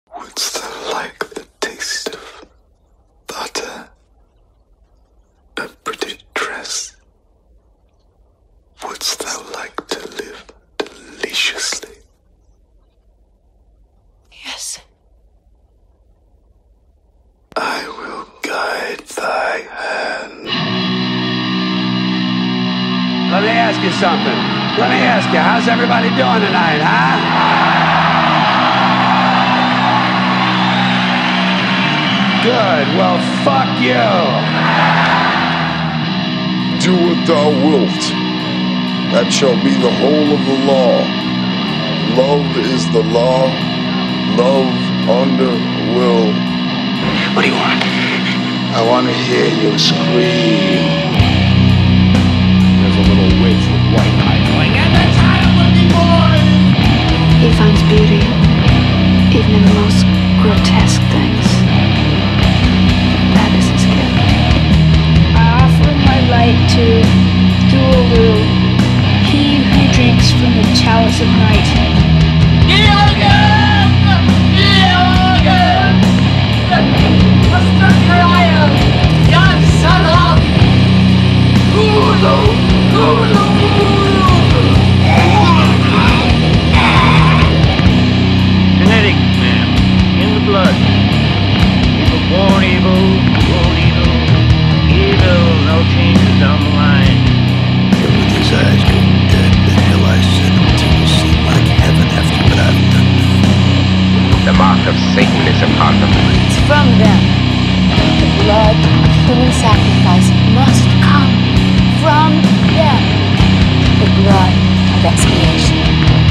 Wouldst thou like the taste of butter, a pretty dress? Wouldst thou like to live deliciously? Yes. I will guide thy hand. Let me ask you something. Let me ask you, how's everybody doing tonight, huh? Good. Well, fuck you. Do what thou wilt. That shall be the whole of the law. Love is the law. Love under will. What do you want? I want to hear you scream. There's a little witch with white eyes going, and the child will be born! He finds beauty even in the most grotesque things. That is his gift. I offer my light to Thulu, he who drinks from the chalice of night. Genetic, ma'am, in the blood. People born evil, grown evil, evil, no changes down the line. With his eyes go dead, the hell I sent him to will seem like heaven after what I've done. The mark of Satan is upon them. It's from them. The blood of human sacrifice must come from them. The blood of expiation.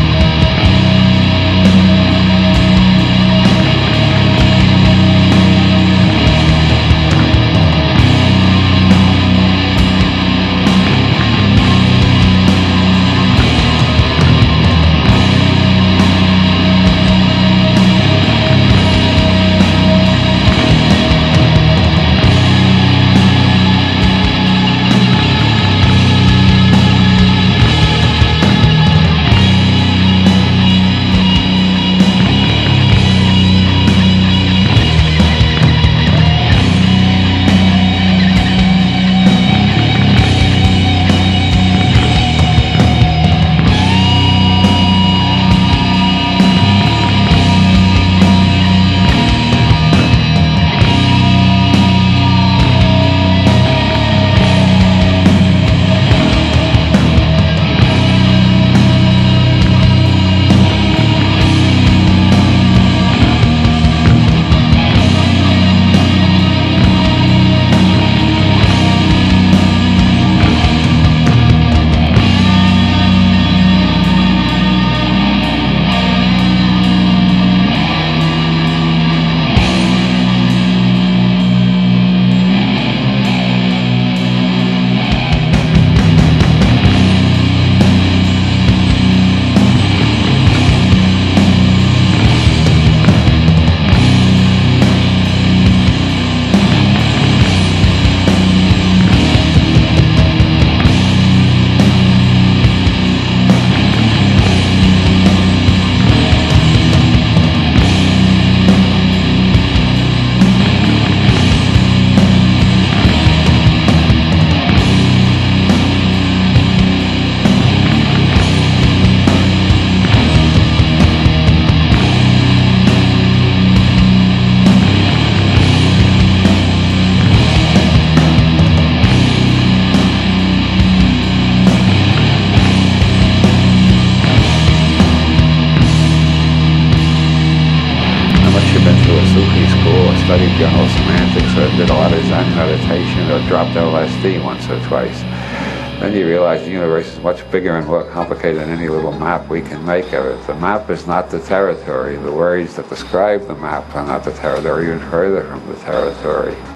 Studied general semantics, or did a lot of Zen meditation, or dropped LSD once or twice. Then you realize the universe is much bigger and more complicated than any little map we can make of it. The map is not the territory. The words that describe the map are not the territory, even further from the territory.